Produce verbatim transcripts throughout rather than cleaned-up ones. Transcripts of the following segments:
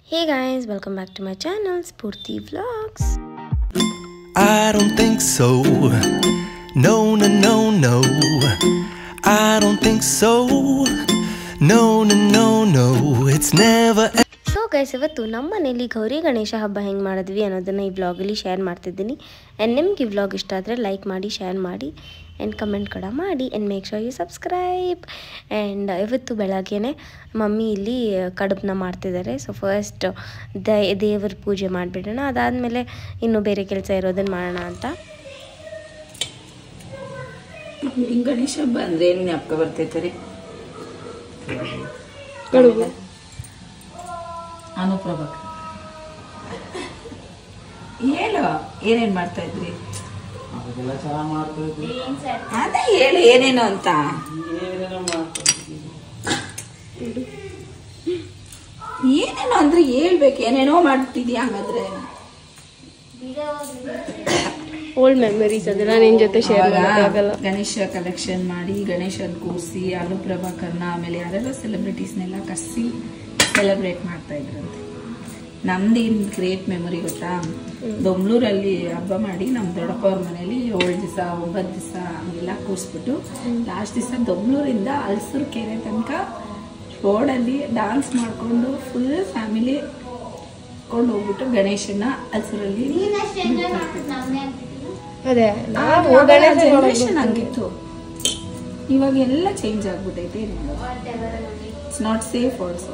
Hey guys, welcome back to my channel Spurti Vlogs. I don't think so. No, no, no, no. I don't think so. No, no, no, no. It's never. So guys, ಇವತ್ತು ನಮ್ಮ ಮನೇಲಿ ಗೌರಿ ಗಣೇಶ ಹಬ್ಬ ಹೆಂಗೆ ಮಾಡಿದ್ವಿ ಅನ್ನೋದನ್ನು ಈ ವ್ಲಾಗಲ್ಲಿ share ಮಾಡ್ತಿದ್ದೀನಿ. ಆ್ಯಂಡ್ ನಿಮ್ಗೆ ಈ ವ್ಲಾಗ್ ಇಷ್ಟ ಆದರೆ ಲೈಕ್ ಮಾಡಿ, ಶೇರ್ ಮಾಡಿ ಆ್ಯಂಡ್ ಕಮೆಂಟ್ ಕೂಡ ಮಾಡಿ and make sure you subscribe. And ಇವತ್ತು ಬೆಳಗ್ಗೆನೆ ಮಮ್ಮಿ ಇಲ್ಲಿ ಕಡುಬನ್ನ ಮಾಡ್ತಿದ್ದಾರೆ. ಸೊ ಫಸ್ಟ್ ದ ದೇವ್ರ ಪೂಜೆ ಮಾಡಿಬಿಡೋಣ, ಅದಾದಮೇಲೆ ಇನ್ನೂ ಬೇರೆ ಕೆಲಸ ಇರೋದನ್ನು ಮಾಡೋಣ ಅಂತ. ಗಣೇಶ ಹಬ್ಬ ಅಂದರೆ ಏನು ಜ್ಞಾಪಕ ಬರ್ತೈತೆ ರೀ? ಕಡುಬು, ಅನುಪ್ರಭಕ ಹೇಳು, ಏನೇನು ಮಾಡ್ತಾ ಇದ್ರಿ? ಅದೇ ಹೇಳು ಏನೇನು ಅಂತ. ಏನೇನೋ ಅಂದ್ರೆ ಹೇಳ್ಬೇಕು. ಏನೇನೋ ಮಾಡ್ತಿದ್ಯಾ ಹಂಗಾದ್ರೆ? ಓಲ್ಡ್ ಮೆಮರೀಸ್ ಅದೆಲ್ಲ ನಿನ್ನ ಜೊತೆ ಶೇರ್ ಮಾಡೋಕ್ಕಾಗಲ್ಲ. ಗಣೇಶ ಕಲೆಕ್ಷನ್ ಮಾಡಿ, ಗಣೇಶನ್ ಕೂರಿಸಿ, ಅನುಪ್ರಭಾಕರ್ನ ಆಮೇಲೆ ಯಾರೆಲ್ಲ ಸೆಲೆಬ್ರಿಟೀಸ್ನೆಲ್ಲ ಕರೆಸಿ ಸೆಲೆಬ್ರೇಟ್ ಮಾಡ್ತಾ ಇದ್ರಂತೆ. ನಮ್ದೇನು ಗ್ರೇಟ್ ಮೆಮೊರಿ ಗೊತ್ತಾ? ದೊಂಗಳೂರಲ್ಲಿ ಹಬ್ಬ ಮಾಡಿ ನಮ್ಮ ದೊಡ್ಡಪ್ಪ ಅವ್ರ ಮನೇಲಿ ಏಳು ದಿವಸ ಒಂಬತ್ತು ದಿವಸ ಹಂಗೆಲ್ಲ ಕೂರಿಸ್ಬಿಟ್ಟು ಲಾಸ್ಟ್ ದಿವಸ ದೊಂಗಳೂರಿಂದ ಹಲ್ಸೂರು ಕೆರೆ ತನಕ ರೋಡಲ್ಲಿ ಡಾನ್ಸ್ ಮಾಡಿಕೊಂಡು ಫುಲ್ ಫ್ಯಾಮಿಲಿ ಕೊಂಡು ಹೋಗ್ಬಿಟ್ಟು ಗಣೇಶನ ಹಲ್ಸೂರಲ್ಲಿ ಜನರೇಷನ್ ಹಂಗಿತ್ತು. ಇವಾಗ ಎಲ್ಲ ಚೇಂಜ್ ಆಗ್ಬಿಟ್ಟೈತೆ. It's not safe also.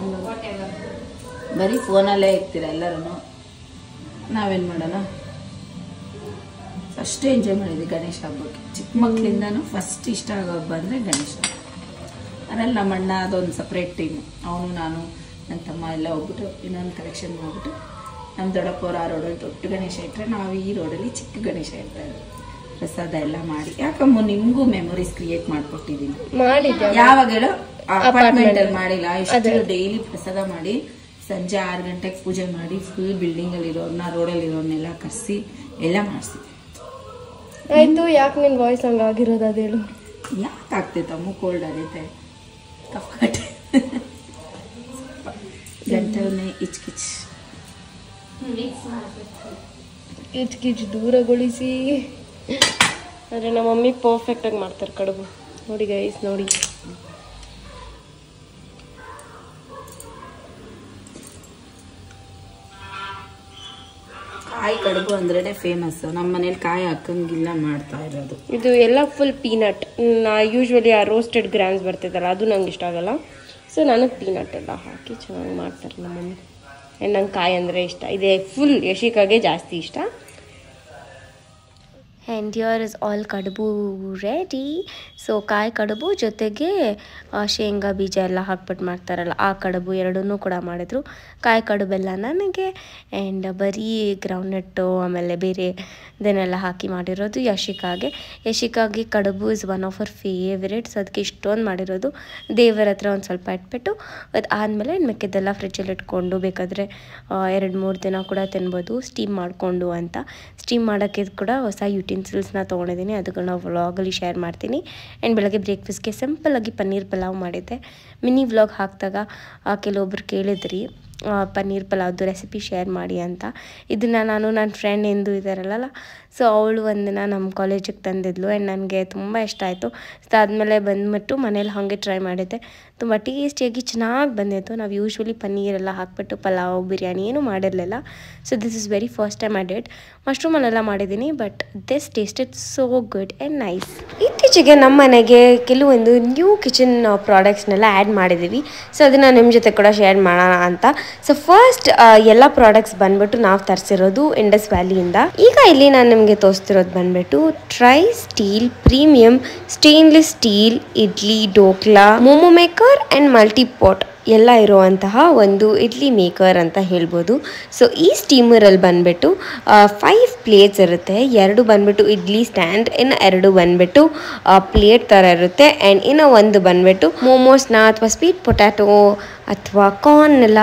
ಬರೀ ಫೋನಲ್ಲೇ ಇರ್ತೀರ ಎಲ್ಲರೂ. ನಾವೇನು ಮಾಡೋಣ? ಫಸ್ಟ್ ಎಂಜಾಯ್ ಮಾಡಿದ್ವಿ ಗಣೇಶ ಹಬ್ಬಕ್ಕೆ. ಚಿಕ್ಕ ಮಕ್ಕಳಿಂದನೂ ಫಸ್ಟ್ ಇಷ್ಟ ಆಗೋ ಹಬ್ಬ ಅಂದರೆ ಗಣೇಶ. ಅದರಲ್ಲಿ ನಮ್ಮ ಅಣ್ಣ ಅದೊಂದು ಸಪ್ರೇಟ್ ಟೀಮು. ಅವನು ನಾನು ನನ್ನ ತಮ್ಮ ಎಲ್ಲ ಹೋಗ್ಬಿಟ್ಟು ಇನ್ನೊಂದು ಕಲೆಕ್ಷನ್ ಮಾಡಿಬಿಟ್ಟು ನಮ್ಮ ದೊಡ್ಡಪ್ಪವ್ರು ಆ ರೋಡಲ್ಲಿ ದೊಡ್ಡ ಗಣೇಶ ಇಟ್ಟರೆ ನಾವು ಈ ರೋಡಲ್ಲಿ ಚಿಕ್ಕ ಗಣೇಶ ಇರ್ತಾಯಿದ್ವಿ. ಪ್ರಸಾದ ಎಲ್ಲ ಮಾಡಿ, ಯಾಕಮ್ಮ ನಿಮಗೂ ಮೆಮೊರೀಸ್ ಕ್ರಿಯೇಟ್ ಮಾಡಿಕೊಟ್ಟಿದ್ದೀನಿ. ಯಾವಾಗ ಹೇಳೋ? ಅಪಾರ್ಟ್ಮೆಂಟಲ್ಲಿ ಮಾಡಿಲ್ಲ. ಇಷ್ಟು ಡೈಲಿ ಪ್ರಸಾದ ಮಾಡಿ ಸಂಜೆ ಆರು ಗಂಟೆಗೆ ಪೂಜೆ ಮಾಡಿ ಫುಲ್ ಬಿಲ್ಡಿಂಗಲ್ಲಿ ಇರೋರನ್ನ ರೋಡಲ್ಲಿ ಇರೋರ್ನೆಲ್ಲ ಕರೆಸಿ ಎಲ್ಲ ಮಾಡಿಸ್ತೀವಿ. ಆಯಿತು, ಯಾಕೆ ನಿನ್ನ ವಾಯ್ಸ್ ಹಂಗೆ ಆಗಿರೋದು ಅದು ಹೇಳು. ಯಾಕೆ ಆಗ್ತೈತಮ್ಮ? ಕೋಲ್ಡ್ ಆಗೈತೆ, ಕಫಕಟ್ಟೆ, ಗಂಟಲನ್ನೇ ಇಚ್ಕಿಚ್ ಕಿಚ್ ದೂರಗೊಳಿಸಿ. ಆದರೆ ನಮ್ಮ ಮಮ್ಮಿ ಪರ್ಫೆಕ್ಟಾಗಿ ಮಾಡ್ತಾರೆ ಕಡುಬು. ನೋಡಿ ಗೈಸ್, ನೋಡಿ ಕಾಯಿ ಕಡುಬು ಅಂದ್ರೇ ಫೇಮಸ್. ನಮ್ಮ ಮನೇಲಿ ಕಾಯಿ ಹಾಕಂಗಿಲ್ಲ ಮಾಡ್ತಾ ಇರೋದು. ಇದು ಎಲ್ಲ ಫುಲ್ ಪೀನಟ್. ನಾ ಯೂಶ್ವಲಿ ಆ ರೋಸ್ಟೆಡ್ ಗ್ರಾಮ್ಸ್ ಬರ್ತಿದ್ದಲ್ಲ, ಅದು ನಂಗೆ ಇಷ್ಟ ಆಗಲ್ಲ. ಸೊ ನನಗೆ ಪೀನಟ್ ಎಲ್ಲ ಹಾಕಿ ಚೆನ್ನಾಗಿ ಮಾಡ್ತಾರೆ ನಮ್ಮ ಮಮ್ಮಿ. ಆ್ಯಂಡ್ ನಂಗೆ ಕಾಯಿ ಅಂದರೆ ಇಷ್ಟ. ಇದೆ ಫುಲ್ ಯಶಿಕಾಗೆ ಜಾಸ್ತಿ ಇಷ್ಟ. ಆ್ಯಂಡ್ ಹಿಯರ್ ಇಸ್ ಆಲ್ ಕಡುಬು ರೆಡಿ. ಸೊ ಕಾಯಿ ಕಡುಬು ಜೊತೆಗೆ ಶೇಂಗಾ ಬೀಜ ಎಲ್ಲ ಹಾಕ್ಬಿಟ್ಟು ಮಾಡ್ತಾರಲ್ಲ, ಆ ಕಡುಬು ಎರಡನ್ನೂ ಕೂಡ ಮಾಡಿದ್ರು. ಕಾಯಿ ಕಡುಬೆಲ್ಲ ನನಗೆ, ಆ್ಯಂಡ್ ಬರೀ ಗ್ರೌಂಡ್ನಟ್ಟು ಆಮೇಲೆ ಬೇರೆ ಇದನ್ನೆಲ್ಲ ಹಾಕಿ ಮಾಡಿರೋದು ಯಶಿಕಾಗೆ. ಯಶಿಕಾಗೆ ಕಡುಬು is one of our favourites. ಅದಕ್ಕೆ ಇಷ್ಟೊಂದು ಮಾಡಿರೋದು. ದೇವರ ಹತ್ರ ಒಂದು ಸ್ವಲ್ಪ ಇಟ್ಬಿಟ್ಟು ಅದು ಆದಮೇಲೆ ಮಿಕ್ಕಿದ್ದೆಲ್ಲ ಫ್ರಿಜ್ಜಲ್ಲಿ ಇಟ್ಕೊಂಡು ಬೇಕಾದರೆ ಎರಡು ಮೂರು ದಿನ ಕೂಡ ತಿನ್ಬೋದು, ಸ್ಟೀಮ್ ಮಾಡಿಕೊಂಡು ಅಂತ. ಸ್ಟೀಮ್ ಮಾಡೋಕ್ಕೆ ಕೂಡ ಹೊಸ ಯುಟೆನ್ಸಿಲ್ಸ್ನ ತೊಗೊಂಡಿದ್ದೀನಿ, ಅದಕ್ಕೆ ನಾವು ವ್ಲಾಗಲ್ಲಿ ಶೇರ್ ಮಾಡ್ತೀನಿ. ಆ್ಯಂಡ್ ಬೆಳಗ್ಗೆ ಬ್ರೇಕ್ಫಾಸ್ಟ್ಗೆ ಸಿಂಪಲ್ಲಾಗಿ ಪನ್ನೀರ್ ಪಲಾವ್ ಮಾಡಿದ್ದೆ. ಮಿನಿ ವ್ಲಾಗ್ ಹಾಕಿದಾಗ ಕೆಲವೊಬ್ರು ಕೇಳಿದ್ರಿ ಪನ್ನೀರ್ ಪಲಾವ್ದು ರೆಸಿಪಿ ಶೇರ್ ಮಾಡಿ ಅಂತ. ಇದನ್ನು ನಾನು ನನ್ನ ಫ್ರೆಂಡ್ ಎಂದು ಇದ್ದಾರಲ್ಲ, ಸೊ ಅವಳು ಒಂದಿನ ನಮ್ಮ ಕಾಲೇಜಿಗೆ ತಂದಿದ್ಲು ಆ್ಯಂಡ್ ನನಗೆ ತುಂಬ ಇಷ್ಟ ಆಯಿತು. ಅದಾದಮೇಲೆ ಬಂದುಬಿಟ್ಟು ಮನೇಲಿ ಹಾಗೆ ಟ್ರೈ ಮಾಡಿದ್ದೆ. ತುಂಬ ಟೇಸ್ಟಿಯಾಗಿ ಚೆನ್ನಾಗಿ ಬಂದಿತ್ತು. ನಾವು ಯೂಶ್ವಲಿ ಪನ್ನೀರೆಲ್ಲ ಹಾಕ್ಬಿಟ್ಟು ಪಲಾವ್ ಬಿರಿಯಾನಿ ಏನೂ ಮಾಡಿರಲಿಲ್ಲ. So this is very first time I did. ಮಶ್ರೂಮಲ್ಲೆಲ್ಲ ಮಾಡಿದ್ದೀನಿ, but this tasted so good and nice. ಇತ್ತೀಚೆಗೆ ನಮ್ಮ ಮನೆಗೆ ಕೆಲವೊಂದು ನ್ಯೂ ಕಿಚನ್ ಪ್ರಾಡಕ್ಟ್ಸ್ನೆಲ್ಲ ಆ್ಯಡ್ ಮಾಡಿದ್ದೀವಿ. ಸೊ ಅದನ್ನು ನಿಮ್ಮ ಜೊತೆ ಕೂಡ ಶೇರ್ ಮಾಡೋಣ ಅಂತ. ಸೊ ಫಸ್ಟ್ ಎಲ್ಲ ಪ್ರಾಡಕ್ಟ್ಸ್ ಬಂದ್ಬಿಟ್ಟು ನಾವು ತರಿಸಿರೋದು ಇಂಡಸ್ ವ್ಯಾಲಿಯಿಂದ. ಈಗ ಇಲ್ಲಿ ನಾನು ನಿಮಗೆ ತೋರಿಸ್ತಿರೋದು ಬಂದ್ಬಿಟ್ಟು tri steel premium stainless steel idli dhokla momo maker and multipot ಎಲ್ಲ ಇರುವಂತಹ ಒಂದು ಇಡ್ಲಿ ಮೇಕರ್ ಅಂತ ಹೇಳ್ಬೋದು. ಸೊ ಈ ಸ್ಟೀಮರಲ್ಲಿ ಬಂದುಬಿಟ್ಟು ಫೈವ್ ಪ್ಲೇಟ್ಸ್ ಇರುತ್ತೆ. ಎರಡು ಬಂದುಬಿಟ್ಟು ಇಡ್ಲಿ ಸ್ಟ್ಯಾಂಡ್, ಇನ್ನು ಎರಡು ಬಂದುಬಿಟ್ಟು ಪ್ಲೇಟ್ ಥರ ಇರುತ್ತೆ. ಆ್ಯಂಡ್ ಇನ್ನು ಒಂದು ಬಂದುಬಿಟ್ಟು ಮೋಮೋಸ್ನ ಅಥವಾ ಸ್ವೀಟ್ ಪೊಟ್ಯಾಟೊ ಅಥವಾ ಕಾರ್ನ್ ಎಲ್ಲ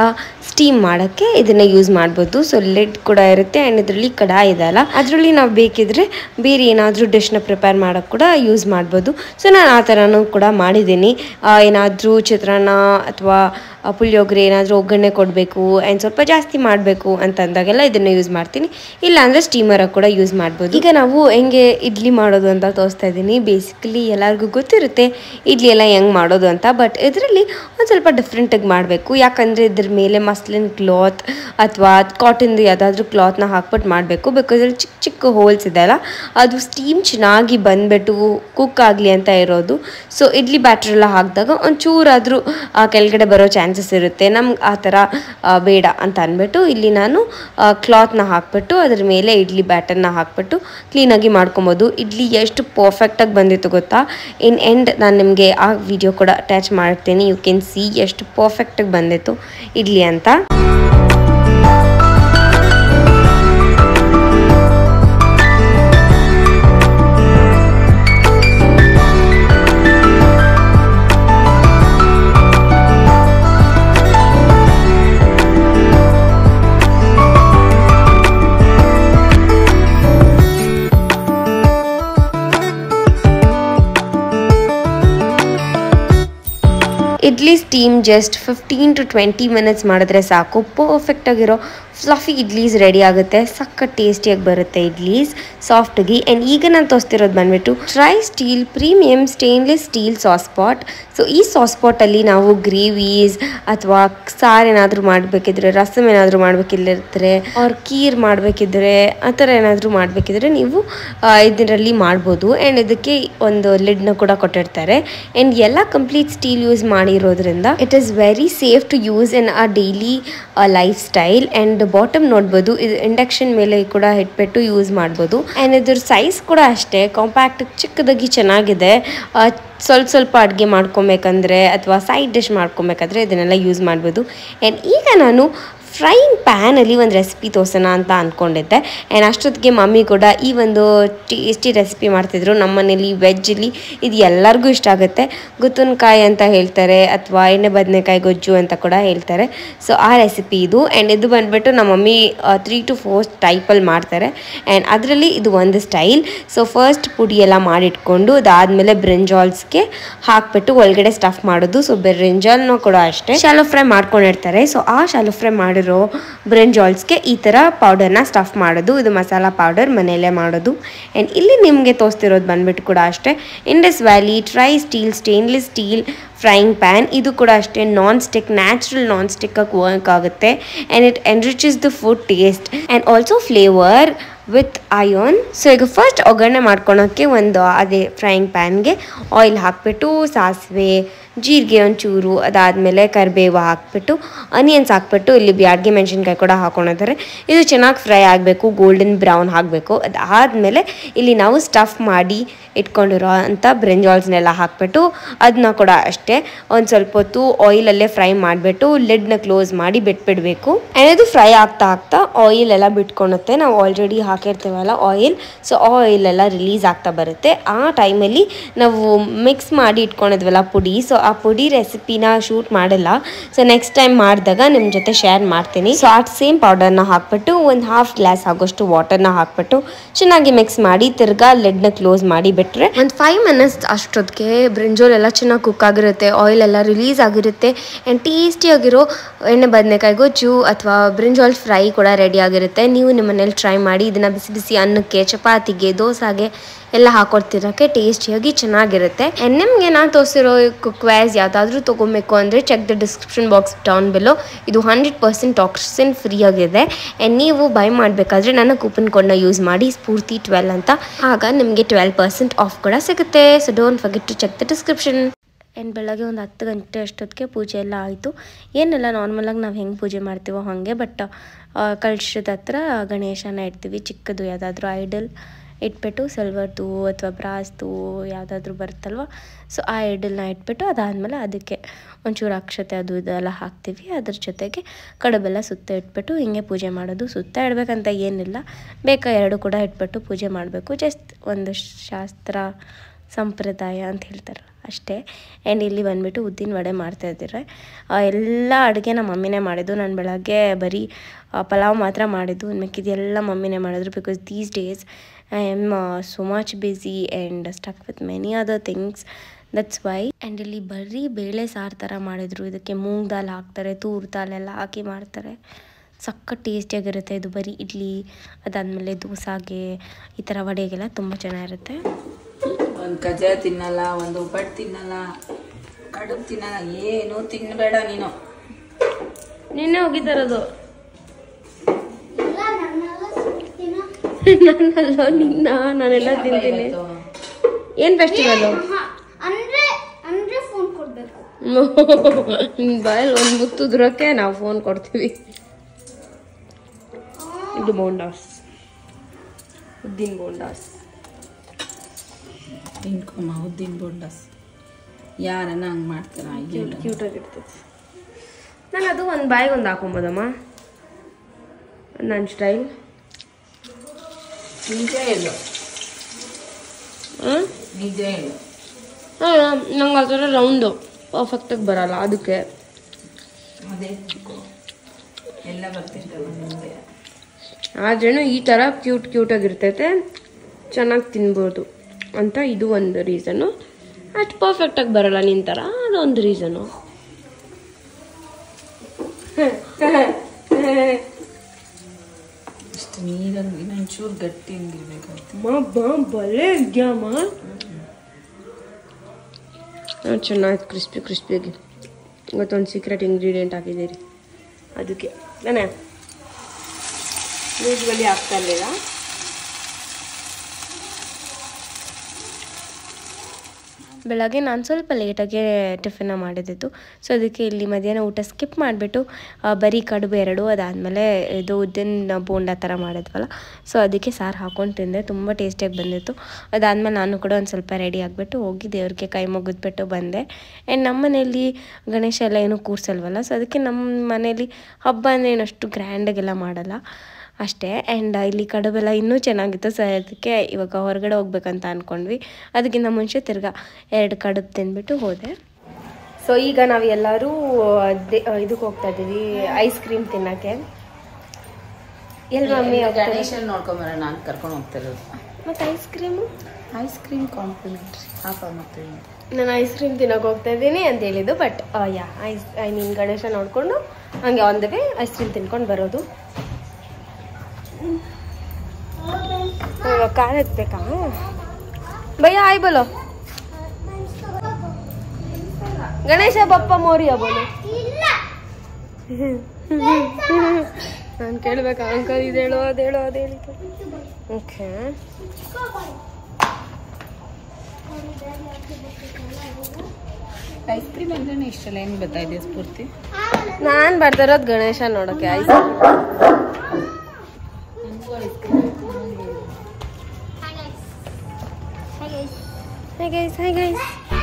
ಸ್ಟೀಮ್ ಮಾಡೋಕ್ಕೆ ಇದನ್ನು ಯೂಸ್ ಮಾಡ್ಬೋದು. ಸೊ ಲಿಡ್ ಕೂಡ ಇರುತ್ತೆ ಆ್ಯಂಡ್ ಇದರಲ್ಲಿ ಕಡಾಯಿ ಇದೆ ಅಲ್ಲ, ಅದರಲ್ಲಿ ನಾವು ಬೇಕಿದ್ರೆ ಬೇರೆ ಏನಾದರೂ ಡಿಶ್ನ ಪ್ರಿಪೇರ್ ಮಾಡೋಕ್ಕೆ ಕೂಡ ಯೂಸ್ ಮಾಡ್ಬೋದು. ಸೊ ನಾನು ಆ ಥರನೂ ಕೂಡ ಮಾಡಿದ್ದೀನಿ. ಏನಾದರೂ ಚಿತ್ರಾನ್ನ ಅಥವಾ ಪುಳಿಯೋಗರೆ ಏನಾದರೂ ಒಗ್ಗರಣೆ ಕೊಡಬೇಕು ಆ್ಯಂಡ್ ಸ್ವಲ್ಪ ಜಾಸ್ತಿ ಮಾಡಬೇಕು ಅಂತ ಅಂದಾಗೆಲ್ಲ ಇದನ್ನು ಯೂಸ್ ಮಾಡ್ತೀನಿ. ಇಲ್ಲಾಂದರೆ ಸ್ಟೀಮರಾಗಿ ಕೂಡ ಯೂಸ್ ಮಾಡ್ಬೋದು. ಈಗ ನಾವು ಹೆಂಗೆ ಇಡ್ಲಿ ಮಾಡೋದು ಅಂತ ತೋರಿಸ್ತಾ ಇದ್ದೀನಿ. ಬೇಸಿಕಲಿ ಎಲ್ಲರಿಗೂ ಗೊತ್ತಿರುತ್ತೆ ಇಡ್ಲಿ ಎಲ್ಲ ಹೆಂಗೆ ಮಾಡೋದು ಅಂತ, ಬಟ್ ಇದರಲ್ಲಿ ಒಂದು ಸ್ವಲ್ಪ ಡಿಫ್ರೆಂಟಾಗಿ ಮಾಡಬೇಕು. ಯಾಕಂದರೆ ಇದ್ರ ಮೇಲೆ ಮಸ್ಲಿನ್ ಕ್ಲಾತ್ ಅಥವಾ ಕಾಟನ್ದು ಯಾವುದಾದ್ರೂ ಕ್ಲಾತ್ನ ಹಾಕ್ಬಿಟ್ಟು ಮಾಡಬೇಕು. ಬಿಕಾಸ್ ಅಲ್ಲಿ ಚಿಕ್ಕ ಚಿಕ್ಕ ಹೋಲ್ಸ್ ಇದೆ ಅಲ್ಲ, ಅದು ಸ್ಟೀಮ್ ಚೆನ್ನಾಗಿ ಬಂದುಬಿಟ್ಟು ಕುಕ್ ಆಗಲಿ ಅಂತ ಇರೋದು. ಸೊ ಇಡ್ಲಿ ಬ್ಯಾಟ್ರೆಲ್ಲ ಹಾಕಿದಾಗ ಒಂಚೂರಾದರೂ ಕೆಳಗಡೆ ಬರೋ ಚಾನ್ಸಸ್ ಇರುತ್ತೆ. ನಮ್ಗೆ ಆ ಥರ ಬೇಡ ಅಂತ ಅಂದ್ಬಿಟ್ಟು ಇಲ್ಲಿ ನಾನು ಕ್ಲಾತ್ನ ಹಾಕ್ಬಿಟ್ಟು ಅದ್ರ ಮೇಲೆ ಇಡ್ಲಿ ಬ್ಯಾಟರ್ನ ಹಾಕ್ಬಿಟ್ಟು ಕ್ಲೀನಾಗಿ ಮಾಡ್ಕೊಬೋದು. ಇಡ್ಲಿ ಎಷ್ಟು ಪರ್ಫೆಕ್ಟಾಗಿ ಬಂದಿತ್ತು ಗೊತ್ತಾ. ಇನ್ ಎಂಡ್ ನಾನು ನಿಮಗೆ ಆ ವಿಡಿಯೋ ಕೂಡ ಅಟ್ಯಾಚ್ ಮಾಡ್ತೀನಿ. ಯು ಕ್ಯಾನ್ ಸಿ ಎಷ್ಟು ಪರ್ಫೆಕ್ಟಾಗಿ ಬಂದಿತ್ತು ಇಡ್ಲಿ ಅಂತ. Idli steam just fifteen to twenty minutes ಮಾಡಿದ್ರೆ ಸಾಕು. ಪರ್ಫೆಕ್ಟಾಗಿರೋ ಫ್ಲಫಿ ಇಡ್ಲೀಸ್ ರೆಡಿ ಆಗುತ್ತೆ. ಸಕ್ಕ ಟೇಸ್ಟಿಯಾಗಿ ಬರುತ್ತೆ ಇಡ್ಲೀಸ್ ಸಾಫ್ಟಾಗಿ. ಆ್ಯಂಡ್ ಈಗ ನಾನು ತೋರಿಸ್ತಿರೋದು ಬಂದುಬಿಟ್ಟು tri steel premium stainless steel sauce pot. So ಈ ಸಾಸ್ ಪಾಟಲ್ಲಿ ನಾವು ಗ್ರೇವೀಸ್ ಅಥವಾ ಸಾರು ಏನಾದರೂ ಮಾಡಬೇಕಿದ್ರೆ, ರಸಮ್ ಏನಾದರೂ ಮಾಡಬೇಕಿದ್ರೆ, ಅವ್ರ ಕೀರ್ ಮಾಡಬೇಕಿದ್ರೆ, ಆ ಥರ ಏನಾದರೂ ಮಾಡಬೇಕಿದ್ರೆ ನೀವು ಇದರಲ್ಲಿ ಮಾಡ್ಬೋದು. ಆ್ಯಂಡ್ ಇದಕ್ಕೆ ಒಂದು ಲಿಡ್ನ ಕೂಡ ಕೊಟ್ಟಿರ್ತಾರೆ. ಆ್ಯಂಡ್ ಎಲ್ಲ ಕಂಪ್ಲೀಟ್ ಸ್ಟೀಲ್ ಯೂಸ್ ಮಾಡಿರೋದ್ರಿಂದ it is very safe to use in a daily lifestyle. And bottom ನೋಡ್ಬೋದು, ಇದು ಇಂಡಕ್ಷನ್ ಮೇಲೆ ಕೂಡ ಇಟ್ಬಿಟ್ಟು ಯೂಸ್ ಮಾಡ್ಬೋದು. ಆ್ಯಂಡ್ ಇದ್ರ ಸೈಜ್ ಕೂಡ ಅಷ್ಟೇ ಕಾಂಪ್ಯಾಕ್ಟ್ ಚಿಕ್ಕದಾಗಿ ಚೆನ್ನಾಗಿದೆ. ಸ್ವಲ್ಪ ಸ್ವಲ್ಪ ಅಡುಗೆ ಮಾಡ್ಕೊಬೇಕಂದ್ರೆ ಅಥವಾ ಸೈಡ್ ಡಿಶ್ ಮಾಡ್ಕೊಬೇಕಾದ್ರೆ ಇದನ್ನೆಲ್ಲ ಯೂಸ್ ಮಾಡ್ಬೋದು. ಆ್ಯಂಡ್ ಈಗ ನಾನು ಫ್ರೈಯಿಂಗ್ ಪ್ಯಾನಲ್ಲಿ ಒಂದು ರೆಸಿಪಿ ತೋರಿಸೋಣ ಅಂತ ಅಂದ್ಕೊಂಡಿದ್ದೆ. ಆ್ಯಂಡ್ ಅಷ್ಟೊತ್ತಿಗೆ ಮಮ್ಮಿ ಕೂಡ ಈ ಒಂದು ಟೇಸ್ಟಿ ರೆಸಿಪಿ ಮಾಡ್ತಿದ್ರು. ನಮ್ಮ ಮನೇಲಿ ವೆಜ್ಜಲ್ಲಿ ಇದು ಎಲ್ಲರಿಗೂ ಇಷ್ಟ ಆಗುತ್ತೆ. ಗುತ್ತುನ್ಕಾಯಿ ಅಂತ ಹೇಳ್ತಾರೆ ಅಥವಾ ಎಣ್ಣೆ ಬದನೆಕಾಯಿ ಗೊಜ್ಜು ಅಂತ ಕೂಡ ಹೇಳ್ತಾರೆ. ಸೊ ಆ ರೆಸಿಪಿ ಇದು. ಆ್ಯಂಡ್ ಇದು ಬಂದುಬಿಟ್ಟು ನಮ್ಮ ಮಮ್ಮಿ ತ್ರೀ ಟು ಫೋರ್ ಟೈಪಲ್ಲಿ ಮಾಡ್ತಾರೆ. ಆ್ಯಂಡ್ ಅದರಲ್ಲಿ ಇದು ಒಂದು ಸ್ಟೈಲ್. ಸೊ ಫಸ್ಟ್ ಪುಡಿ ಎಲ್ಲ ಮಾಡಿಟ್ಕೊಂಡು ಅದಾದಮೇಲೆ ಬ್ರಿಂಜಾಲ್ಸ್ಗೆ ಹಾಕ್ಬಿಟ್ಟು ಒಳಗಡೆ ಸ್ಟಫ್ ಮಾಡೋದು. ಸೊ ಬ್ರಿಂಜಾಲ್ನೂ ಕೂಡ ಅಷ್ಟೇ ಶಾಲೋ ಫ್ರೈ ಮಾಡ್ಕೊಂಡಿರ್ತಾರೆ. ಸೊ ಆ ಶಾಲೋ ಫ್ರೈ ಮಾಡಿರೋ ಬ್ರಿಂಜಾಲ್ಸ್ಗೆ ಈ ಥರ ಪೌಡರ್ನ ಸ್ಟಫ್ ಮಾಡೋದು. ಇದು ಮಸಾಲ ಪೌಡರ್ ಮನೆಯಲ್ಲೇ ಮಾಡೋದು. ಆ್ಯಂಡ್ ಇಲ್ಲಿ ನಿಮಗೆ ತೋರಿಸ್ತಿರೋದು ಬಂದ್ಬಿಟ್ಟು ಕೂಡ ಅಷ್ಟೇ Indus Valley tri steel stainless steel frying pan. ಇದು ಕೂಡ ಅಷ್ಟೇ ನಾನ್ ಸ್ಟಿಕ್, ನ್ಯಾಚುರಲ್ ನಾನ್ ಸ್ಟಿಕ್ಕಾಗಿ ವರ್ಕ್ ಆಗುತ್ತೆ. And it enriches the food taste and also flavour with iron. So ಈಗ ಫಸ್ಟ್ ಒಗ್ಗರಣೆ ಮಾಡ್ಕೊಳೋಕ್ಕೆ ಒಂದು ಅದೇ ಫ್ರೈಯಿಂಗ್ ಪ್ಯಾನ್ಗೆ ಆಯಿಲ್ ಹಾಕ್ಬಿಟ್ಟು ಸಾಸಿವೆ, ಜೀರಿಗೆ ಒಂಚೂರು, ಅದಾದಮೇಲೆ ಕರಿಬೇವು ಹಾಕ್ಬಿಟ್ಟು ಆನಿಯನ್ಸ್ ಹಾಕ್ಬಿಟ್ಟು ಇಲ್ಲಿ ಬ್ಯಾಡ್ಗೆ ಮೆಣಸಿನ್ಕಾಯಿ ಕೂಡ ಹಾಕೊಂಡಿದ್ದಾರೆ. ಇದು ಚೆನ್ನಾಗಿ ಫ್ರೈ ಆಗಬೇಕು, ಗೋಲ್ಡನ್ ಬ್ರೌನ್ ಆಗಬೇಕು. ಅದಾದಮೇಲೆ ಇಲ್ಲಿ ನಾವು ಸ್ಟಫ್ ಮಾಡಿ ಇಟ್ಕೊಂಡಿರೋ ಅಂಥ ಬ್ರಿಂಜಾಲ್ಸ್ನೆಲ್ಲ ಹಾಕ್ಬಿಟ್ಟು ಅದನ್ನ ಕೂಡ ಅಷ್ಟೇ ಒಂದು ಸ್ವಲ್ಪ ಹೊತ್ತು ಆಯಿಲಲ್ಲೇ ಫ್ರೈ ಮಾಡಿಬಿಟ್ಟು ಲಿಡ್ನ ಕ್ಲೋಸ್ ಮಾಡಿ ಬಿಟ್ಬಿಡಬೇಕು. ಆ್ಯಂಡ್ ಇದು ಫ್ರೈ ಆಗ್ತಾ ಆಗ್ತಾ ಆಯಿಲ್ ಎಲ್ಲ ಬಿಟ್ಕೊಳುತ್ತೆ. ನಾವು ಆಲ್ರೆಡಿ ಹಾಕಿರ್ತೀವಲ್ಲ ಆಯಿಲ್, ಸೊ ಆಯಿಲ್ ಎಲ್ಲ ರಿಲೀಸ್ ಆಗ್ತಾ ಬರುತ್ತೆ. ಆ ಟೈಮಲ್ಲಿ ನಾವು ಮಿಕ್ಸ್ ಮಾಡಿ ಇಟ್ಕೊಂಡಿದ್ವಲ್ಲ ಪುಡಿ, ಸೊ ಆ ಪುಡಿ ರೆಸಿಪಿನ ಶೂಟ್ ಮಾಡಿಲ್ಲ. ಸೊ ನೆಕ್ಸ್ಟ್ ಟೈಮ್ ಮಾಡಿದಾಗ ನಿಮ್ಮ ಜೊತೆ ಶೇರ್ ಮಾಡ್ತೀನಿ. ಸೊ ಆ ಸೇಮ್ ಪೌಡರ್ನ ಹಾಕ್ಬಿಟ್ಟು ಒಂದು ಹಾಫ್ ಗ್ಲಾಸ್ ಆಗೋಷ್ಟು ವಾಟರ್ನ ಹಾಕ್ಬಿಟ್ಟು ಚೆನ್ನಾಗಿ ಮಿಕ್ಸ್ ಮಾಡಿ ತಿರ್ಗಾ ಲಿಡ್ನ ಕ್ಲೋಸ್ ಮಾಡಿ ಬಿಟ್ರೆ ಒಂದು ಫೈವ್ ಮಿನಿಟ್ಸ್ ಅಷ್ಟೊತ್ತಿಗೆ ಬ್ರಿಂಜಾಲ್ ಎಲ್ಲ ಚೆನ್ನಾಗಿ ಕುಕ್ ಆಗಿರುತ್ತೆ, ಆಯಿಲ್ ಎಲ್ಲ ರಿಲೀಸ್ ಆಗಿರುತ್ತೆ. ಆ್ಯಂಡ್ ಟೇಸ್ಟಿಯಾಗಿರೋ ಎಣ್ಣೆ ಬದನೆಕಾಯಿ ಗೊಜ್ಜು ಅಥವಾ ಬ್ರಿಂಜಾಲ್ ಫ್ರೈ ಕೂಡ ರೆಡಿ ಆಗಿರುತ್ತೆ. ನೀವು ನಿಮ್ಮ ಮನೇಲಿ ಟ್ರೈ ಮಾಡಿ. ಇದನ್ನು ಬಿಸಿ ಬಿಸಿ ಅನ್ನಕ್ಕೆ, ಚಪಾತಿಗೆ, ದೋಸೆಗೆ ಎಲ್ಲ ಹಾಕೊಡ್ತಿರೋಕ್ಕೆ ಟೇಸ್ಟಿಯಾಗಿ ಚೆನ್ನಾಗಿರುತ್ತೆ. ಆ್ಯಂಡ್ ನಿಮಗೆ ನಾನು ತೋರಿಸಿರೋ ಕುಕ್ವೇರ್ಸ್ ಯಾವುದಾದ್ರೂ ತೊಗೊಬೇಕು ಅಂದರೆ check the description box down below. ಇದು ಹಂಡ್ರೆಡ್ ಪರ್ಸೆಂಟ್ ಟಾಕ್ಸಿನ್ ಫ್ರೀ ಆಗಿದೆ. ಆ್ಯಂಡ್ ನೀವು ಬೈ ಮಾಡಬೇಕಾದ್ರೆ ನನ್ನ ಕೂಪನ್ ಕೋಡ್ನ ಯೂಸ್ ಮಾಡಿ ಸ್ಫೂರ್ತಿ ಟ್ವೆಲ್ ಅಂತ, ಆಗ ನಿಮಗೆ ಟ್ವೆಲ್ ಪರ್ಸೆಂಟ್ ಆಫ್ ಕೂಡ ಸಿಗುತ್ತೆ. So don't forget to check the description. And ಬೆಳಗ್ಗೆ ಒಂದು ಹತ್ತು ಗಂಟೆ ಅಷ್ಟೊತ್ತಿಗೆ ಪೂಜೆ ಎಲ್ಲ ಆಯಿತು. ಏನೆಲ್ಲ ನಾರ್ಮಲಾಗಿ ನಾವು ಹೆಂಗೆ ಪೂಜೆ ಮಾಡ್ತೀವೋ ಹಾಗೆ, ಬಟ್ ಕಳಶದ ಹತ್ರ ಗಣೇಶನ ಇಡ್ತೀವಿ. ಚಿಕ್ಕದು ಯಾವುದಾದ್ರೂ ಐಡಲ್ ಇಟ್ಬಿಟ್ಟು ಸಿಲ್ವರ್ದು ಅಥವಾ ಬ್ರಾಸ್ದು ಯಾವುದಾದ್ರೂ ಬರುತ್ತಲ್ವ, ಸೊ ಆ ಐಡಲ್ನ ಇಟ್ಬಿಟ್ಟು ಅದಾದಮೇಲೆ ಅದಕ್ಕೆ ಒಂಚೂರು ಅಕ್ಷತೆ ಅದು ಇದೆಲ್ಲ ಹಾಕ್ತೀವಿ. ಅದ್ರ ಜೊತೆಗೆ ಕಡುಬೆಲ್ಲ ಸುತ್ತ ಇಟ್ಬಿಟ್ಟು ಹಿಂಗೆ ಪೂಜೆ ಮಾಡೋದು. ಸುತ್ತ ಇಡಬೇಕಂತ ಏನಿಲ್ಲ, ಬೇಕಾ ಎರಡು ಕೂಡ ಇಟ್ಬಿಟ್ಟು ಪೂಜೆ ಮಾಡಬೇಕು. ಜಸ್ಟ್ ಒಂದು ಶಾಸ್ತ್ರ ಸಂಪ್ರದಾಯ ಅಂತ ಹೇಳ್ತಾರಲ್ಲ ಅಷ್ಟೇ. ಆ್ಯಂಡ್ ಇಲ್ಲಿ ಬಂದುಬಿಟ್ಟು ಉದ್ದಿನ ವಡೆ ಮಾಡ್ತಾಯಿದ್ದಾರೆ. ಎಲ್ಲ ಅಡುಗೆ ನಮ್ಮ ಮಮ್ಮಿನೇ ಮಾಡಿದ್ದು. ನಾನು ಬೆಳಗ್ಗೆ ಬರೀ ಪಲಾವ್ ಮಾತ್ರ ಮಾಡಿದ್ದು, ಮಿಕ್ಕಿದೆಲ್ಲ ಮಮ್ಮಿನೇ ಮಾಡಿದ್ರು. Because these days I am so much busy and stuck with many other things, that's why. And ಇಲ್ಲಿ ಬರೀ ಬೇಳೆ ಸಾರು ಥರ ಮಾಡಿದ್ರು. ಇದಕ್ಕೆ ಮೂಂಗ್ ದಾಲ್ ಹಾಕ್ತಾರೆ, ತೂರ್ ದಾಲ್ ಎಲ್ಲ ಹಾಕಿ ಮಾಡ್ತಾರೆ. ಸಖತ್ ಟೇಸ್ಟಿಯಾಗಿರುತ್ತೆ ಇದು. ಬರೀ ಇಡ್ಲಿ, ಅದಾದಮೇಲೆ ದೋಸಾಗೆ, ಈ ಥರ ವಡೆಗೆಲ್ಲ ತುಂಬ ಚೆನ್ನಾಗಿರುತ್ತೆ. ಒಂದು ಕಜ್ಜಾಯ ತಿನ್ನಲ್ಲ, ಒಂದು ಉಪ್ಪಟ್ಟು ತಿನ್ನಲ್ಲ, ಕಡುಬು ತಿನ್ನಲ್ಲ, ಏನು ತಿನ್ನಬೇಡ ನೀನು. ನಿನ್ನೆ ಹೋಗಿದ್ದಾರದು ನನ್ನಲ್ಲೋ ನಿನ್ನ ನಾನೆಲ್ಲ ತಿಂತೀನಿ. ಏನು ಫೆಸ್ಟಿವಲ್ಲು? ಬಾಯಲ್ಲಿ ಒಂದು ಮುತ್ತು ದುರಕ್ಕೆ ನಾವು ಫೋನ್ ಕೊಡ್ತೀವಿ. ಇದು ಬೋಂಡಾಸ್, ಉದ್ದಿನ ಬೋಂಡಾಸ್. ತಿನ್ಕೊಮ್ಮ ಉದ್ದಿನ ಬೋಂಡಾಸ್. ಯಾರನ್ನ ಹಂಗೆ ಮಾಡ್ತೀರಾ? ಕ್ಯೂಟ್ ಕ್ಯೂಟಾಗಿರ್ತೈತೆ. ನಾನು ಅದು ಒಂದು ಬಾಯಿಗೆ ಒಂದು ಹಾಕೊಬೋದಮ್ಮ, ನನ್ನ ಸ್ಟೈಲ್. ನಿಜ ಹೇಳು, ಹಾಂ ನಿಜ ಹೇಳು. ಹಾಂ, ನಂಗೆ ಆ ಥರ ರೌಂಡು ಪರ್ಫೆಕ್ಟಾಗಿ ಬರಲ್ಲ, ಅದಕ್ಕೆ. ಅದೇ ಎಲ್ಲ ಬರ್ತಿರ್ತವೆ ನಿಮಗೆ. ಆದ್ರೂ ಈ ಥರ ಕ್ಯೂಟ್ ಕ್ಯೂಟಾಗಿರ್ತೈತೆ, ಚೆನ್ನಾಗಿ ತಿನ್ಬೋದು ಅಂತ ಇದು ಒಂದು ರೀಸನ್ನು. ಅಷ್ಟು ಪರ್ಫೆಕ್ಟಾಗಿ ಬರಲ್ಲ ನಿನ್ನ ಥರ, ಅದೊಂದು ರೀಸನು. ಇಷ್ಟು ನೀರಲ್ಲಿ ಇನ್ನೊಂಚೂರು ಗಟ್ಟಿ ಹಂಗಿರ್ಬೇಕಾಯ್ತು. ಬಾ ಬಲೆ ಇದ್ಯಾಮ್ಮ, ಚೆನ್ನಾಗಿ ಕ್ರಿಸ್ಪಿ ಕ್ರಿಸ್ಪಿಯಾಗಿ. ಇವತ್ತೊಂದು ಸೀಕ್ರೆಟ್ ಇಂಗ್ರೀಡಿಯೆಂಟ್ ಹಾಕಿದ್ದೀರಿ, ಅದಕ್ಕೆ ನಾನೇ ಯೂಶ್ವಲಿ ಆಗ್ತಾ ಇರಲಿಲ್ಲ. ಬೆಳಗ್ಗೆ ನಾನು ಸ್ವಲ್ಪ ಲೇಟಾಗೆ ಟಿಫಿನ್ನ ಮಾಡಿದ್ದು. ಸೊ ಅದಕ್ಕೆ ಇಲ್ಲಿ ಮಧ್ಯಾಹ್ನ ಊಟ ಸ್ಕಿಪ್ ಮಾಡಿಬಿಟ್ಟು ಬರೀ ಕಡುಬು ಎರಡು, ಅದಾದಮೇಲೆ ಇದು ಉದ್ದಿನ ಬೋಂಡ ಥರ ಮಾಡಿದ್ವಲ್ಲ, ಸೊ ಅದಕ್ಕೆ ಸಾರು ಹಾಕ್ಕೊಂಡು ತಿಂದೆ. ತುಂಬ ಟೇಸ್ಟಿಯಾಗಿ ಬಂದಿತ್ತು. ಅದಾದಮೇಲೆ ನಾನು ಕೂಡ ಒಂದು ಸ್ವಲ್ಪ ರೆಡಿ ಆಗಿಬಿಟ್ಟು ಹೋಗಿ ದೇವ್ರಿಗೆ ಕೈ ಮುಗಿದ್ಬಿಟ್ಟು ಬಂದೆ. ಆ್ಯಂಡ್ ನಮ್ಮ ಮನೇಲಿ ಗಣೇಶ ಎಲ್ಲ ಏನೂ ಕೂರಿಸಲ್ವಲ್ಲ, ಸೊ ಅದಕ್ಕೆ ನಮ್ಮ ಮನೇಲಿ ಹಬ್ಬ ಅಂದರೆ ಏನಷ್ಟು ಗ್ರ್ಯಾಂಡಾಗೆಲ್ಲ ಮಾಡಲ್ಲ ಅಷ್ಟೇ. ಆ್ಯಂಡ್ ಇಲ್ಲಿ ಕಡುಬೆಲ್ಲ ಇನ್ನೂ ಚೆನ್ನಾಗಿತ್ತು. ಸೊ ಅದಕ್ಕೆ ಇವಾಗ ಹೊರಗಡೆ ಹೋಗ್ಬೇಕಂತ ಅಂದ್ಕೊಂಡ್ವಿ. ಅದಕ್ಕಿಂತ ಮುಂಚೆ ತಿರ್ಗಾ ಎರಡು ಕಡುಬು ತಿಂದ್ಬಿಟ್ಟು ಹೋದೆ. ಸೊ ಈಗ ನಾವು ಎಲ್ಲರೂ ಇದಕ್ಕೆ ಹೋಗ್ತಾ ಇದ್ದೀವಿ ಐಸ್ ಕ್ರೀಮ್ ತಿನ್ನೋಕ್ಕೆ. ಎಲ್ಲಿ ಮಮ್ಮಿ ಗಣೇಶನ್ ನೋಡ್ಕೊಂಬರೋಣ ನಾನು ಕರ್ಕೊಂಡು ಹೋಗ್ತಾ ಇರೋದು. ಮತ್ತು ice cream ice cream complimentary ಪಾಪ ಮಕ್ಕಳು. ನಾನು ಐಸ್ ಕ್ರೀಮ್ ತಿನ್ನೋಕೆ ಹೋಗ್ತಾ ಇದ್ದೀನಿ ಅಂತ ಹೇಳಿದ್ದು. But yeah ice I mean Ganesha ನೋಡಿಕೊಂಡು ಹಂಗೆ on the way ice cream ತಿನ್ಕೊಂಡು ಬರೋದು. कार ಎತ್ತಬೇಕಾ ಭಯ್ಯ? ಆಯ್ ಬೋಲೋ ಗಣೇಶ ಬಪ್ಪ ಮೋರಿಯ ಬೋಲೋ. ನಾನು ಕೇಳ್ಬೇಕಾ ಅಂಕಲ್ ಇದೇಳೋ ಅದೇಳೋ ಅದೇ ಹೇಳಿತು. ಓಕೆ, ಐಸ್ ಕ್ರೀಮ್ ಅಂದ್ರೆ ಇಷ್ಟಲ್ಲ ಏನು ಗೊತ್ತಾಯಿದೆ ಸ್ಫೂರ್ತಿ? ನಾನು ಬರ್ತಾ ಇರೋದು ಗಣೇಶ ನೋಡೋಕ್ಕೆ. Ice Hi guys, hi guys.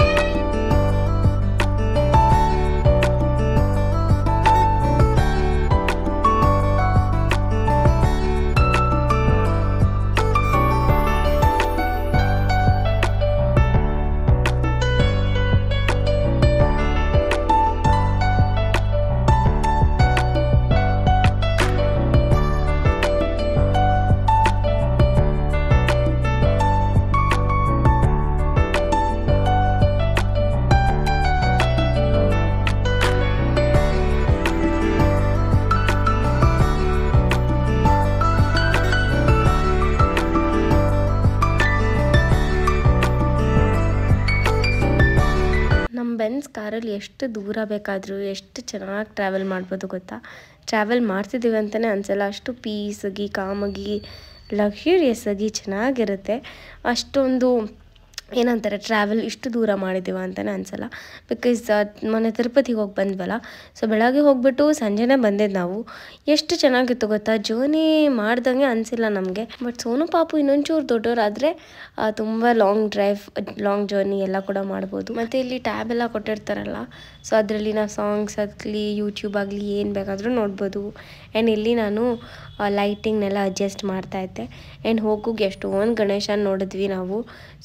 Benz ಕಾರಲ್ಲಿ ಎಷ್ಟು ದೂರ ಬೇಕಾದರೂ ಎಷ್ಟು ಚೆನ್ನಾಗಿ ಟ್ರಾವೆಲ್ ಮಾಡ್ಬೋದು ಗೊತ್ತಾ. ಟ್ರಾವೆಲ್ ಮಾಡ್ತಿದ್ದೀವಿ ಅಂತಲೇ ಅನಿಸಲ್ಲ, ಅಷ್ಟು ಪೀಸಾಗಿ ಕಾಮಾಗಿ ಲಕ್ಸುರಿಯಸ್ ಆಗಿ ಚೆನ್ನಾಗಿರುತ್ತೆ. ಅಷ್ಟೊಂದು ಏನಂತಾರೆ ಟ್ರಾವೆಲ್ ಇಷ್ಟು ದೂರ ಮಾಡಿದ್ದೀವ ಅಂತಲೇ ಅನಿಸಲ್ಲ. ಬಿಕಾಸ್ ಮೊನ್ನೆ ತಿರುಪತಿಗೆ ಹೋಗಿ ಬಂದ್ವಲ್ಲ, ಸೊ ಬೆಳಗ್ಗೆ ಹೋಗ್ಬಿಟ್ಟು ಸಂಜೆನೇ ಬಂದಿದ್ದು ನಾವು. ಎಷ್ಟು ಚೆನ್ನಾಗಿತ್ತು ಗೊತ್ತಾ, ಜರ್ನಿ ಮಾಡ್ದಂಗೆ ಅನಿಸಿಲ್ಲ ನಮಗೆ. ಬಟ್ ಸೋನು ಪಾಪು ಇನ್ನೊಂಚೂರು ದೊಡ್ಡವರಾದರೆ ತುಂಬ ಲಾಂಗ್ ಡ್ರೈವ್ ಲಾಂಗ್ ಜರ್ನಿ ಎಲ್ಲ ಕೂಡ ಮಾಡ್ಬೋದು. ಮತ್ತು ಇಲ್ಲಿ ಟ್ಯಾಬ್ ಎಲ್ಲ ಕೊಟ್ಟಿರ್ತಾರಲ್ಲ, ಸೊ ಅದರಲ್ಲಿ ನಾವು ಸಾಂಗ್ಸ್ ಆಗಲಿ ಯೂಟ್ಯೂಬ್ ಆಗಲಿ ಏನು ಬೇಕಾದರೂ ನೋಡ್ಬೋದು. ಆ್ಯಂಡ್ ಇಲ್ಲಿ ನಾನು ಲೈಟಿಂಗ್ನೆಲ್ಲ ಅಡ್ಜಸ್ಟ್ ಮಾಡ್ತಾಯಿದ್ದೆ. ಆ್ಯಂಡ್ ಹೋಗೋಗಿ ಎಷ್ಟೊಂದು ಗಣೇಶನ ನೋಡಿದ್ವಿ ನಾವು. ಸೊ ಎಲ್ಲ ಗಣೇಶ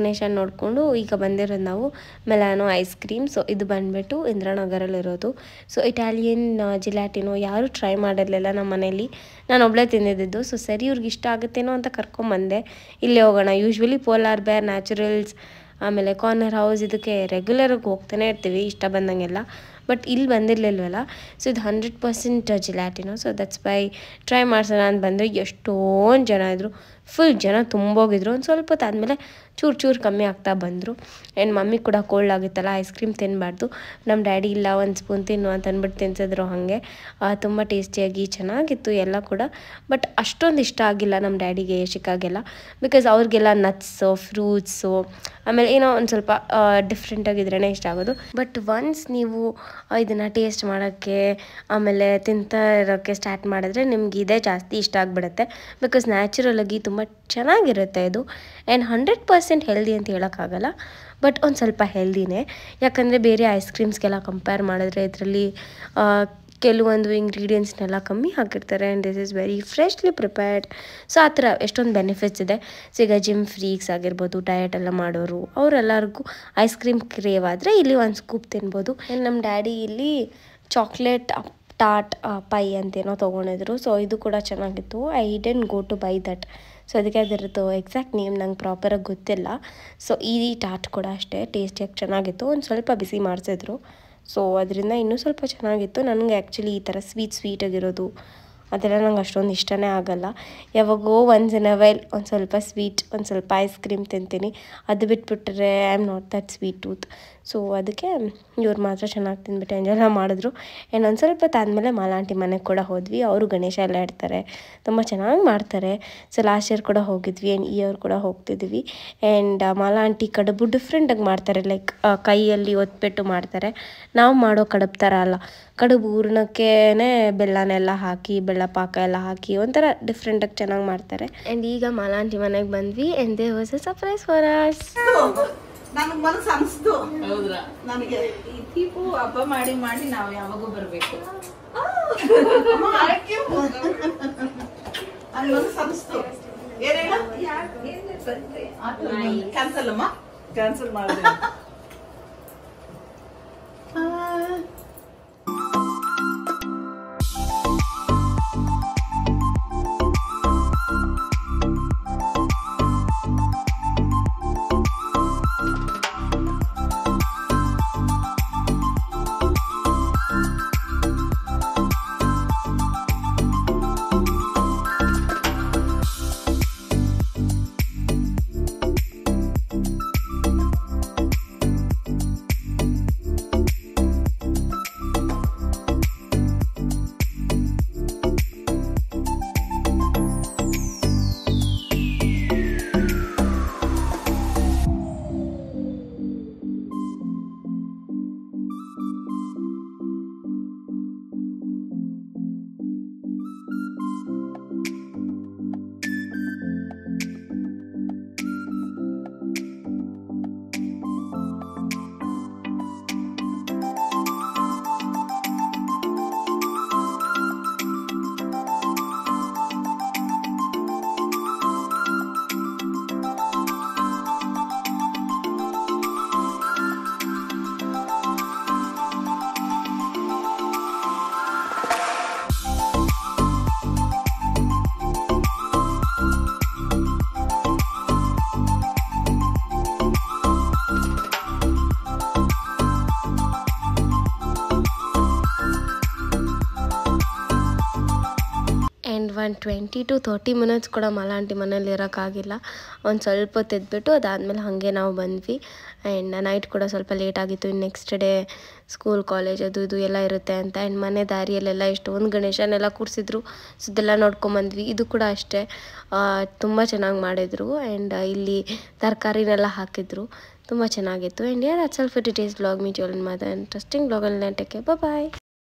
ಗಣೇಶ ನೋಡಿಕೊಂಡು ಈಗ ಬಂದಿರೋದು ನಾವು ಮೆಲಾನೋ ಐಸ್ ಕ್ರೀಮ್. ಸೊ ಇದು ಬಂದುಬಿಟ್ಟು ಇಂದ್ರಾನಗರಲ್ಲಿರೋದು. ಸೊ ಇಟಾಲಿಯನ್ ಜಿಲಾಟಿನೋ ಯಾರೂ ಟ್ರೈ ಮಾಡಿರಲಿಲ್ಲ ನಮ್ಮ ಮನೇಲಿ, ನಾನು ಒಬ್ಬಳೇ ತಿಂದಿದ್ದು. ಸೊ ಸರಿ ಇವ್ರಿಗೆ ಇಷ್ಟ ಆಗುತ್ತೇನೋ ಅಂತ ಕರ್ಕೊಂಬಂದೆ, ಇಲ್ಲೇ ಹೋಗೋಣ. ಯೂಶ್ವಲಿ ಪೋಲಾರ್ ಬೇರ್, ನ್ಯಾಚುರಲ್ಸ್, ಆಮೇಲೆ ಕಾರ್ನರ್ ಹೌಸ್ ಇದಕ್ಕೆ ರೆಗ್ಯುಲರಾಗಿ ಹೋಗ್ತಾನೆ ಇರ್ತೀವಿ ಇಷ್ಟ ಬಂದಂಗೆಲ್ಲ. ಬಟ್ ಇಲ್ಲಿ ಬಂದಿರಲಿಲ್ವಲ್ಲ, ಸೊ ಇದು ಹಂಡ್ರೆಡ್ ಪರ್ಸೆಂಟ್ ಜಿಲಾಟಿನೋ. ಸೊ ದಟ್ಸ್ ಬೈ ಟ್ರೈ ಮಾಡ್ಸೋಣ ಅಂತ ಬಂದರೆ ಎಷ್ಟೊಂದು ಜನ ಇದ್ದರು, ಫುಲ್ ಜನ ತುಂಬೋಗಿದ್ರು. ಒಂದು ಸ್ವಲ್ಪ ಹೊತ್ತು ಆದಮೇಲೆ ಚೂರು ಚೂರು ಕಮ್ಮಿ ಆಗ್ತಾ ಬಂದರು. ಆ್ಯಂಡ್ ಮಮ್ಮಿ ಕೂಡ ಕೋಲ್ಡ್ ಆಗಿತ್ತಲ್ಲ, ಐಸ್ ಕ್ರೀಮ್ ತಿನ್ನಬಾರ್ದು, ನಮ್ಮ ಡ್ಯಾಡಿ ಇಲ್ಲ ಒಂದು ಸ್ಪೂನ್ ತಿನ್ನು ಅಂತ ಅಂದ್ಬಿಟ್ಟು ತಿನ್ಸಿದ್ರು. ಹಾಗೆ ತುಂಬ ಟೇಸ್ಟಿಯಾಗಿ ಚೆನ್ನಾಗಿತ್ತು ಎಲ್ಲ ಕೂಡ. ಬಟ್ ಅಷ್ಟೊಂದು ಇಷ್ಟ ಆಗಿಲ್ಲ ನಮ್ಮ ಡ್ಯಾಡಿಗೆ, ಯಶಿಕಾಗೆಲ್ಲ, ಬಿಕಾಸ್ ಅವ್ರಿಗೆಲ್ಲ ನಟ್ಸು, ಫ್ರೂಟ್ಸು, ಆಮೇಲೆ ಏನೋ ಒಂದು ಸ್ವಲ್ಪ ಡಿಫ್ರೆಂಟಾಗಿದ್ರೇ ಇಷ್ಟ ಆಗೋದು. ಬಟ್ ಒನ್ಸ್ ನೀವು ಇದನ್ನು ಟೇಸ್ಟ್ ಮಾಡೋಕ್ಕೆ ಆಮೇಲೆ ತಿಂತಾ ಇರೋಕ್ಕೆ ಸ್ಟಾರ್ಟ್ ಮಾಡಿದ್ರೆ ನಿಮ್ಗೆ ಇದೇ ಜಾಸ್ತಿ ಇಷ್ಟ ಆಗಿಬಿಡುತ್ತೆ. ಬಿಕಾಸ್ ನ್ಯಾಚುರಲಾಗಿ ತುಂಬ ಚೆನ್ನಾಗಿರುತ್ತೆ ಇದು. ಆ್ಯಂಡ್ ಹಂಡ್ರೆಡ್ ಪರ್ಸೆಂಟ್ ಹೆಲ್ದಿ ಅಂತ ಹೇಳೋಕ್ಕಾಗಲ್ಲ, ಬಟ್ ಒಂದು ಸ್ವಲ್ಪ ಹೆಲ್ದಿನೇ. ಯಾಕಂದರೆ ಬೇರೆ ಐಸ್ ಕ್ರೀಮ್ಸ್ಗೆಲ್ಲ ಕಂಪೇರ್ ಮಾಡಿದ್ರೆ ಇದರಲ್ಲಿ ಕೆಲವೊಂದು ಇಂಗ್ರೀಡಿಯೆಂಟ್ಸ್ನೆಲ್ಲ ಕಮ್ಮಿ ಹಾಕಿರ್ತಾರೆ. And this is very freshly prepared. So ಆ ಥರ ಎಷ್ಟೊಂದು ಬೆನಿಫಿಟ್ಸ್ ಇದೆ. ಸೊ ಈಗ ಜಿಮ್ ಫ್ರೀಕ್ಸ್ ಆಗಿರ್ಬೋದು, ಡಯಟ್ ಎಲ್ಲ ಮಾಡೋರು, ಅವರೆಲ್ಲರಿಗೂ ಐಸ್ ಕ್ರೀಮ್ ಕ್ರೇವ್ ಆದರೆ ಇಲ್ಲಿ ಒಂದು ಸ್ಕೂಪ್ ತಿನ್ಬೋದು. ಆ್ಯಂಡ್ ನಮ್ಮ ಡ್ಯಾಡಿ ಇಲ್ಲಿ ಚಾಕ್ಲೇಟ್ ಟಾಟ್ ಪೈ ಅಂತೇನೋ ತೊಗೊಂಡಿದ್ರು. ಸೊ ಇದು ಕೂಡ ಚೆನ್ನಾಗಿತ್ತು. I didn't go to buy that. So ಅದಕ್ಕೆ ಅದರದ್ದು ಎಕ್ಸಾಕ್ಟ್ ನೇಮ್ ನಂಗೆ ಪ್ರಾಪರಾಗಿ ಗೊತ್ತಿಲ್ಲ. ಸೊ ಈ ಟಾಟ್ ಕೂಡ ಅಷ್ಟೇ ಟೇಸ್ಟಿಯಾಗಿ ಚೆನ್ನಾಗಿತ್ತು. ಒಂದು ಸ್ವಲ್ಪ ಬಿಸಿ ಮಾಡಿಸಿದ್ರು, ಸೊ ಅದರಿಂದ ಇನ್ನೂ ಸ್ವಲ್ಪ ಚೆನ್ನಾಗಿತ್ತು. ನನಗೆ ಆ್ಯಕ್ಚುಲಿ ಈ ಥರ ಸ್ವೀಟ್ ಸ್ವೀಟಾಗಿರೋದು ಅದೆಲ್ಲ ನಂಗೆ ಅಷ್ಟೊಂದು ಇಷ್ಟನೇ ಆಗೋಲ್ಲ. ಯಾವಾಗೋ ಒನ್ಸ್ ಇನ್ ಅ ವೈಲ್ ಒಂದು ಸ್ವಲ್ಪ ಸ್ವೀಟ್, ಒಂದು ಸ್ವಲ್ಪ ಐಸ್ ಕ್ರೀಮ್ ತಿಂತೀನಿ. ಅದು ಬಿಟ್ಬಿಟ್ರೆ I am not that sweet tooth. So ಅದಕ್ಕೆ ಇವ್ರು ಮಾತ್ರ ಚೆನ್ನಾಗಿ ತಿಂದ್ಬಿಟ್ಟು ಎಂಜಾಯ್ ಮಾಡಿದ್ರು. ಆ್ಯಂಡ್ ಒಂದು ಸ್ವಲ್ಪ ಹೊತ್ತಾದಮೇಲೆ ಮಾಲಾಂಟಿ ಮನೆಗೆ ಕೂಡ ಹೋದ್ವಿ. ಅವರು ಗಣೇಶ ಎಲ್ಲ ಇಡ್ತಾರೆ, ತುಂಬ ಚೆನ್ನಾಗಿ ಮಾಡ್ತಾರೆ. ಸೊ ಲಾಸ್ಟ್ ಇಯರ್ ಕೂಡ ಹೋಗಿದ್ವಿ, ಆ್ಯಂಡ್ ಈ ಇಯರ್ ಕೂಡ ಹೋಗ್ತಿದ್ವಿ. ಆ್ಯಂಡ್ ಮಾಲಾಂಟಿ ಕಡುಬು ಡಿಫ್ರೆಂಟಾಗಿ ಮಾಡ್ತಾರೆ, ಲೈಕ್ ಕೈಯಲ್ಲಿ ಒತ್ಬಿಟ್ಟು ಮಾಡ್ತಾರೆ. ನಾವು ಮಾಡೋ ಕಡುಬು ಥರ ಅಲ್ಲ, ಕಡುಬು ಹೂರ್ಣಕ್ಕೇ ಬೆಲ್ಲನೆಲ್ಲ ಹಾಕಿ, ಬೆಲ್ಲ ಪಾಕ ಎಲ್ಲ ಹಾಕಿ ಒಂಥರ ಡಿಫ್ರೆಂಟಾಗಿ ಚೆನ್ನಾಗಿ ಮಾಡ್ತಾರೆ. ಆ್ಯಂಡ್ ಈಗ ಮಾಲಾಂಟಿ ಮನೆಗೆ ಬಂದ್ವಿ. And they was a surprise for us. ನನಗೆ ಮನಸ್ಸು ಅನಿಸ್ತು, ಹೌದ್ರಾ, ನನಗೆ ಈ ದೀಪು ಹಬ್ಬ ಮಾಡಿ ಮಾಡಿ ನಾವು ಯಾವಾಗೂ ಬರಬೇಕು. ಮನಸ್ಸು ಅನಿಸ್ತು. ಏನೇಳ ಕ್ಯಾನ್ಸಲ್ ಅಮ್ಮ, ಕ್ಯಾನ್ಸಲ್ ಮಾಡಿದೆ. ಒಂದು ಟ್ವೆಂಟಿ ಟು ತರ್ಟಿ ಮಿನಿಟ್ಸ್ ಕೂಡ ಮಾಲಾಂಟಿ ಮನೇಲಿ ಇರೋಕ್ಕಾಗಿಲ್ಲ. ಒಂದು ಸ್ವಲ್ಪ ಹೊತ್ತು ಎದ್ಬಿಟ್ಟು ಅದಾದಮೇಲೆ ಹಾಗೆ ನಾವು ಬಂದ್ವಿ. ಆ್ಯಂಡ್ ನೈಟ್ ಕೂಡ ಸ್ವಲ್ಪ ಲೇಟ್ ಆಗಿತ್ತು. ಇನ್ನು ನೆಕ್ಸ್ಟ್ ಡೇ ಸ್ಕೂಲ್ ಕಾಲೇಜ್ ಅದು ಇದು ಎಲ್ಲ ಇರುತ್ತೆ ಅಂತ. ಆ್ಯಂಡ್ ಮನೆ ದಾರಿಯಲ್ಲೆಲ್ಲ ಎಷ್ಟೊಂದು ಗಣೇಶನೆಲ್ಲ ಕೂರಿಸಿದ್ರು. ಸೊ ಇದೆಲ್ಲ ನೋಡ್ಕೊಂಬಂದ್ವಿ. ಇದು ಕೂಡ ಅಷ್ಟೇ ತುಂಬ ಚೆನ್ನಾಗಿ ಮಾಡಿದರು. ಆ್ಯಂಡ್ ಇಲ್ಲಿ ತರಕಾರಿನೆಲ್ಲ ಹಾಕಿದ್ರು, ತುಂಬ ಚೆನ್ನಾಗಿತ್ತು. ಆ್ಯಂಡ್ ಯಾರು ಅಚಲ್ for details blog meet you all in my interesting ಬ್ಲಾಗಲ್ಲಿ. ಟೇಕ್ ಕೇರ್, ಬಾಯ್.